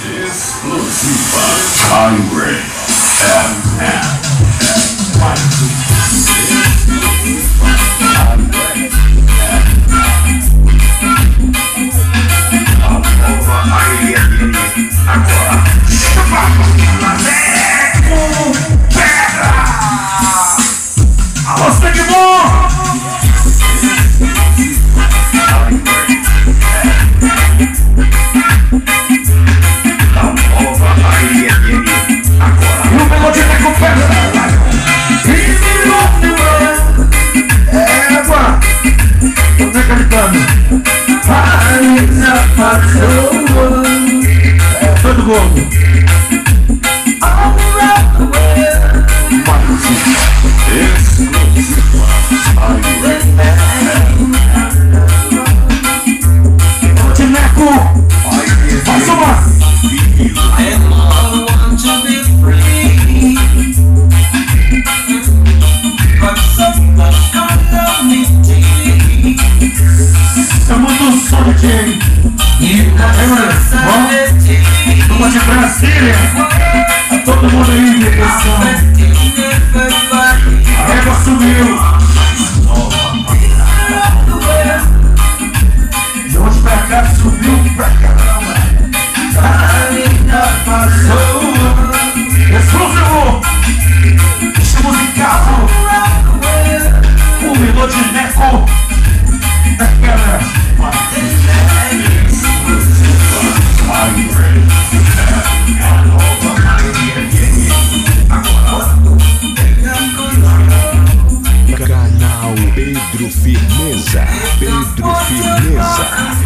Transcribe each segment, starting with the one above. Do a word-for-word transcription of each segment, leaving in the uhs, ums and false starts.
Exclusiva Hungry F M. Agora, Maneco Pedra! Alô, sangue bom! E o Maneco Pedra! Égua! Tô nem cantando! Todo mundo. Tineco, faz uma. É muito sorte. Vamos de Brasília. Todo mundo aí, depressão. A égua sumiu. De onde pra cá subiu pra caramba. Exclusivo. Este musical. O Melodineco. Daquela. Canal Pedro Firmeza, Pedro Firmeza.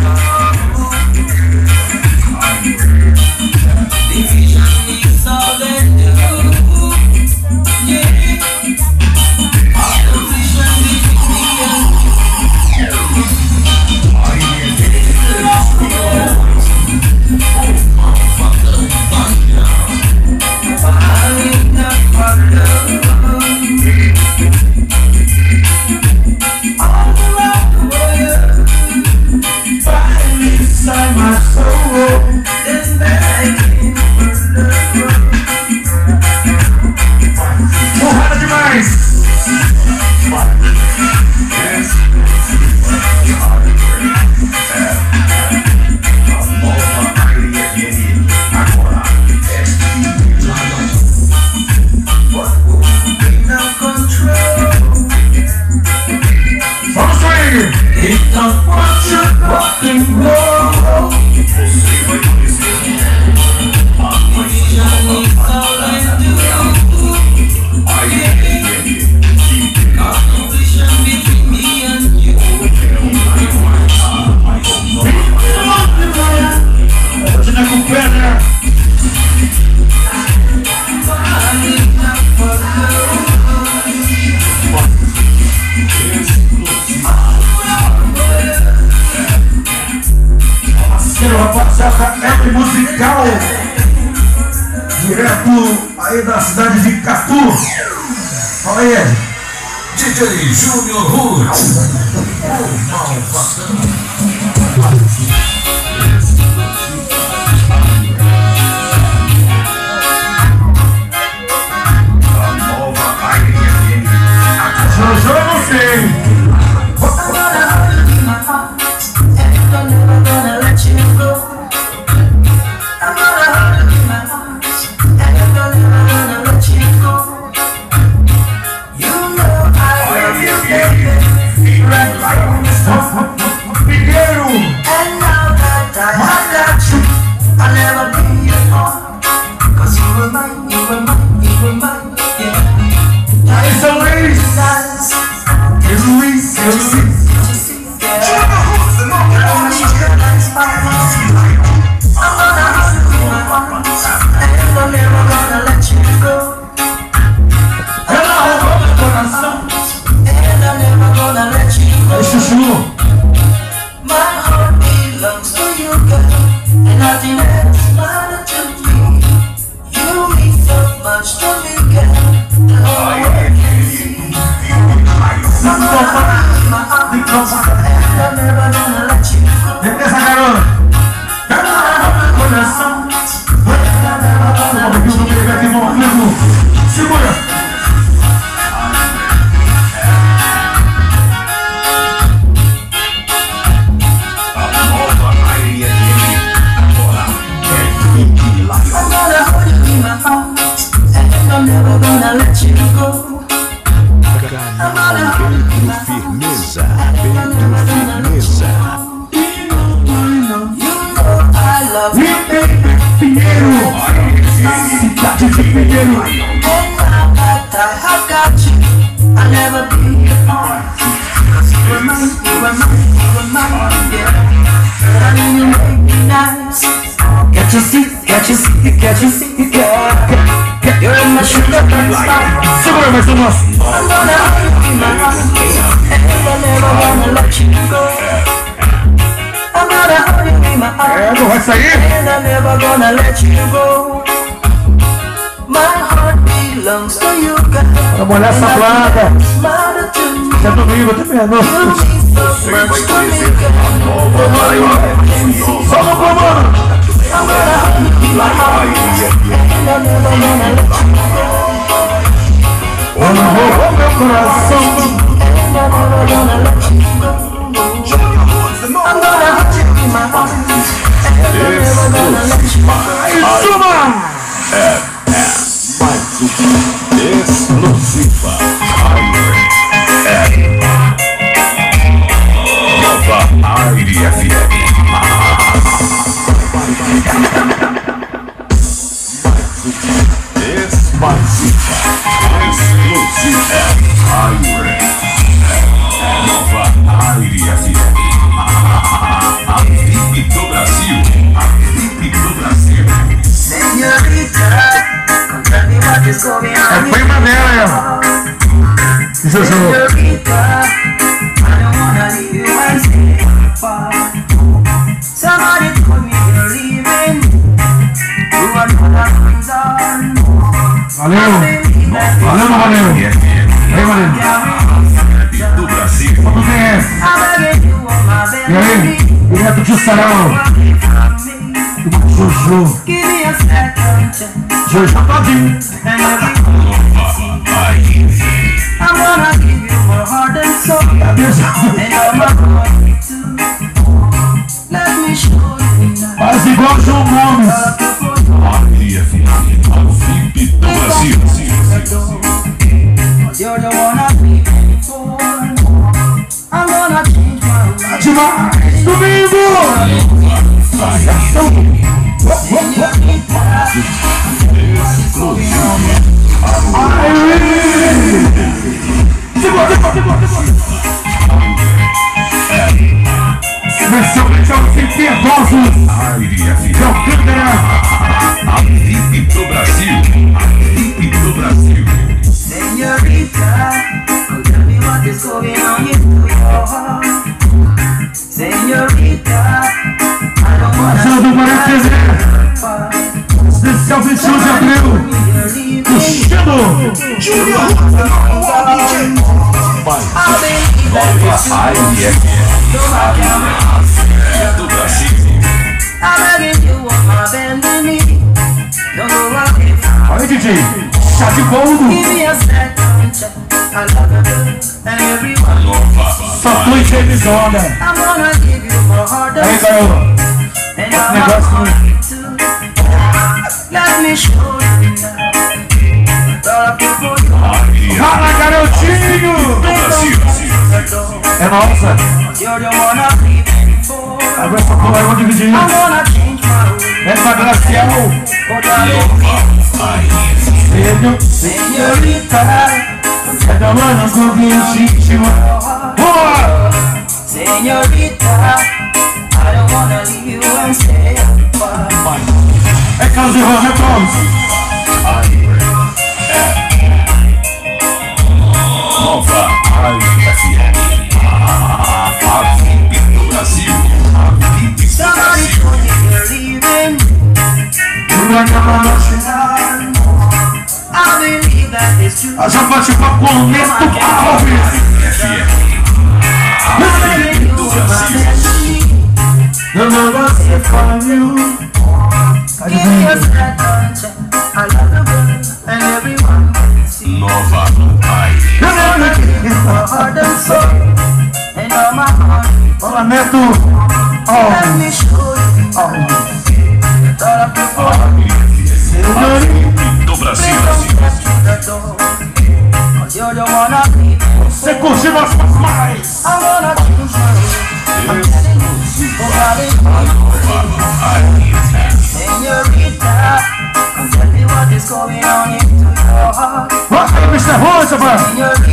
Porrada demais! Vamos aí! Então pode rock and roll. Tineco Pedra. Rapaziada, é musical direto aí da cidade de Catu. Fala aí, D J Júnior Roots, o malvadão. Jojo, eu não sei. Primeiro, Segura. I'm never gonna let you go. Canal Pedro Firmeza, Pedro Firmeza. You know I love you. Pinheiro. Cidade de Pinheiro. In my heart I have got you. I'll never be apart. You were mine, you were mine, you were mine, yeah. I mean you make me nice. Can't you see, can't you see, can't you see, yeah. You're in my sugar and spice. Segura mais uma. I'm gonna hold you in my arms, and I'm never gonna let you go. I'm gonna hold you in my É, arms, não vai sair? and I'm never gonna let you go. My heart belongs to you, girl. Para molhar essa planta. Matter to me. É domingo, até You meia-noite. mean so much to me, girl. Só no comando. I'm gonna hold you in my arms, and I'm never gonna let you go. Ela roubou meu coração. I'm never gonna let you go. I'm gonna hold you in my arms, and I'm never gonna let you go. Mais uma. Exclusiva. Nova Aire F M. Exclusiva. Exclusiva. Aire. Nova Aire F M. A V I P do Brasil. A V I P do Brasil. Señorita, tell me what is going É on. prima dela, é. Juju. Señorita, I don't wanna leave you and stay far. Somebody told me you're leaving. You are not reason. Valeu. Valeu, não valeu? Aí, valeu. Do Brasil. Tudo bem, é? I'm begging you on my E aí? baby. Direto de Sarau. Juju. Give me a second chance. Juju todinho. And I'm gonna give you more heart and soul. And I'm going to let me show you now. Faz igual o João Gomes. Aire F M. A V I P do Brasil. You're the one I've been waiting for. I'm gonna change my life. Demais. Domingo. Versão, versão sem piedosos. Aire F M. É o que é? A V I P do Brasil. A V I P do Brasil. Señorita, tell me what is going on in your heart. Señorita, I don't wanna Só do Maré T V. far. Especial vinte e um de abril. You're leaving. Puxando. I'll be there. Aire F M. Do Brasil. I'm begging you on my bending knee. Don't go away. Olha, D J. Chá de boldo. Give me a second chance. I love you and everyone. Só tu e James Onda. I'm gonna give you more heart Aí, and garoto. and I'm Negócio going to let me show you now. Love you for you. Aire Fala, garotinho. do Brasil. É nossa. You're the one I'm living for. Agora essa porra eu vou dividir. I'm gonna change my ways. É pra Graciel. Oh, darling, Filho. señorita, É da mano com vítima. Boa. señorita, I don't wanna leave you and stay apart. É Carlos e Rosa Toms. Nova Aire F M. A V I P do Brasil. A V I P do Somebody Brasil. told me you're leaving. I believe that it's true. A gente bate papo com o Neto Alves. F M. A V I P do Brasil. Não, não, você faliu. Give me a second chance. I love the world and everyone. Neto. Oh. Let me show you. Oh. Thought of before. Do Brasil. You're the one I need. Você curtiu as mais? I'm gonna choose you. I'm telling you, señorita, come tell me what is going on into your heart. Vai, mister Roosevelt.